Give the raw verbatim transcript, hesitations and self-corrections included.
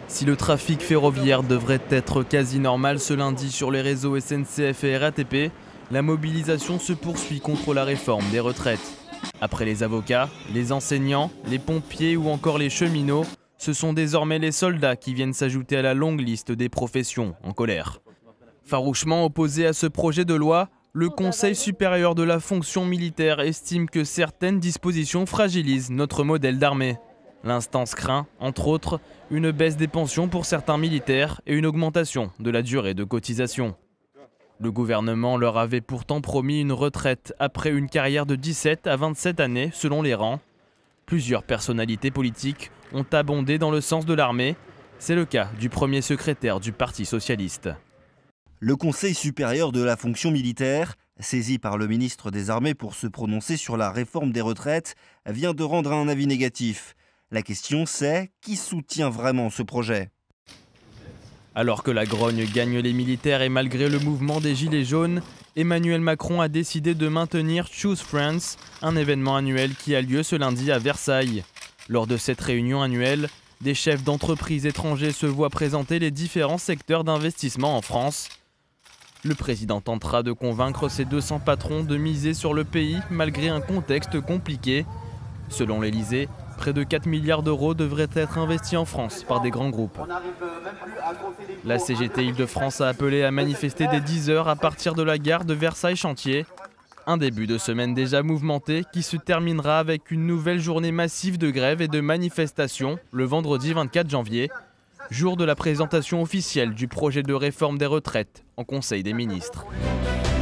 Si le trafic ferroviaire devrait être quasi normal ce lundi sur les réseaux S N C F et R A T P, la mobilisation se poursuit contre la réforme des retraites. Après les avocats, les enseignants, les pompiers ou encore les cheminots, ce sont désormais les soldats qui viennent s'ajouter à la longue liste des professions en colère. Farouchement opposé à ce projet de loi, le Conseil supérieur de la fonction militaire estime que certaines dispositions fragilisent notre modèle d'armée. L'instance craint, entre autres, une baisse des pensions pour certains militaires et une augmentation de la durée de cotisation. Le gouvernement leur avait pourtant promis une retraite après une carrière de dix-sept à vingt-sept années selon les rangs. Plusieurs personnalités politiques ont abondé dans le sens de l'armée. C'est le cas du premier secrétaire du Parti socialiste. Le Conseil supérieur de la fonction militaire, saisi par le ministre des Armées pour se prononcer sur la réforme des retraites, vient de rendre un avis négatif. La question c'est, qui soutient vraiment ce projet ? Alors que la grogne gagne les militaires et malgré le mouvement des Gilets jaunes, Emmanuel Macron a décidé de maintenir Choose France, un événement annuel qui a lieu ce lundi à Versailles. Lors de cette réunion annuelle, des chefs d'entreprises étrangers se voient présenter les différents secteurs d'investissement en France. Le président tentera de convaincre ses deux cents patrons de miser sur le pays malgré un contexte compliqué. Selon l'Elysée, près de quatre milliards d'euros devraient être investis en France par des grands groupes. La C G T Île-de-France a appelé à manifester dès dix heures à partir de la gare de Versailles-Chantier. Un début de semaine déjà mouvementé qui se terminera avec une nouvelle journée massive de grève et de manifestations le vendredi vingt-quatre janvier, jour de la présentation officielle du projet de réforme des retraites en Conseil des ministres.